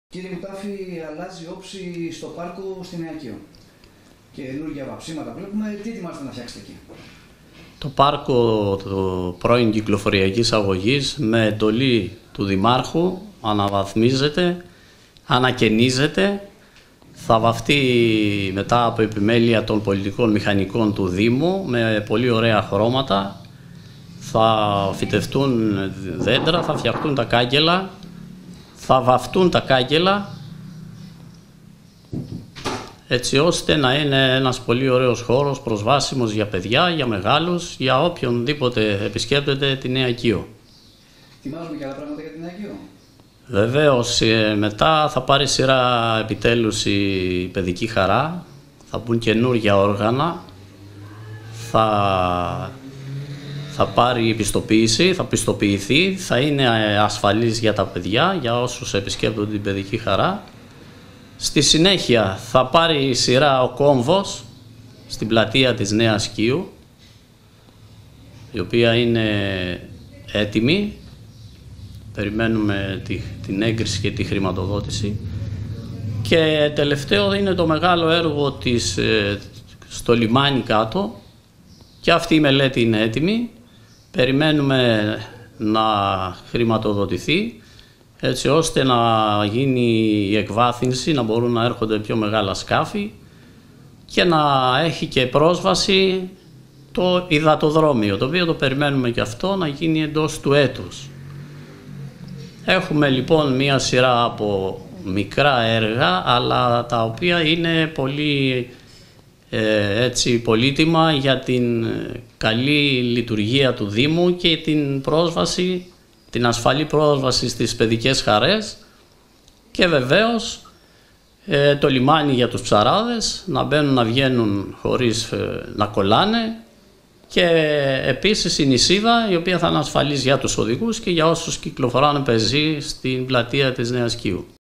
Κύριε Μουτάφη, αλλάζει όψη στο πάρκο στην Νέα-Κείο. Καινούργια βαψίματα βλέπουμε. Τι ετοιμάζετε να φτιάξετε εκεί? Το πάρκο πρώην κυκλοφοριακής αγωγής με εντολή του Δημάρχου αναβαθμίζεται, ανακαινίζεται. Θα βαφτεί μετά από επιμέλεια των πολιτικών μηχανικών του Δήμου με πολύ ωραία χρώματα. Θα φυτευτούν δέντρα, θα φτιαχτούν τα κάγκελα, θα βαφτούν τα κάγκελα έτσι ώστε να είναι ένας πολύ ωραίος χώρος προσβάσιμος για παιδιά, για μεγάλους, για οποιονδήποτε επισκέπτεται τη Νέα-Κείο. Ετοιμάζουμε και άλλα πράγματα για τη Νέα-Κείο? Βεβαίως, μετά θα πάρει σειρά επιτέλους η παιδική χαρά, θα μπουν καινούργια όργανα, θα πάρει πιστοποίηση, θα πιστοποιηθεί, θα είναι ασφαλής για τα παιδιά, για όσους επισκέπτονται την παιδική χαρά. Στη συνέχεια θα πάρει σειρά ο κόμβος στην πλατεία της Νέας Κείου, η οποία είναι έτοιμη. Περιμένουμε την έγκριση και τη χρηματοδότηση. Και τελευταίο είναι το μεγάλο έργο στο λιμάνι κάτω. Και αυτή η μελέτη είναι έτοιμη. Περιμένουμε να χρηματοδοτηθεί έτσι ώστε να γίνει η εκβάθυνση, να μπορούν να έρχονται πιο μεγάλα σκάφη και να έχει και πρόσβαση το υδατοδρόμιο, το οποίο το περιμένουμε και αυτό να γίνει εντός του έτους. Έχουμε λοιπόν μία σειρά από μικρά έργα, αλλά τα οποία είναι πολύ πολύτιμα για την καλή λειτουργία του Δήμου και την πρόσβαση, την ασφαλή πρόσβαση στις παιδικές χαρές και βεβαίως το λιμάνι για τους ψαράδες, να μπαίνουν να βγαίνουν χωρίς να κολλάνε, και επίσης η νησίδα, η οποία θα είναι ασφαλής για τους οδηγούς και για όσους κυκλοφοράνε πεζοί στην πλατεία της Νέας Κείου.